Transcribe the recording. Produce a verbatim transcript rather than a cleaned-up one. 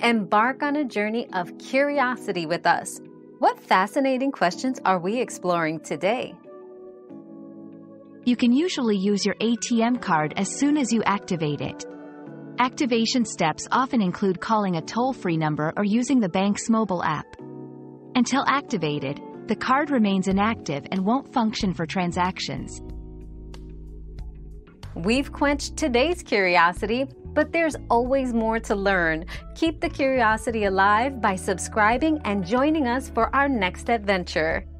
Embark on a journey of curiosity with us. What fascinating questions are we exploring today? You can usually use your A T M card as soon as you activate it. Activation steps often include calling a toll-free number or using the bank's mobile app. Until activated, the card remains inactive and won't function for transactions. We've quenched today's curiosity, but there's always more to learn. Keep the curiosity alive by subscribing and joining us for our next adventure.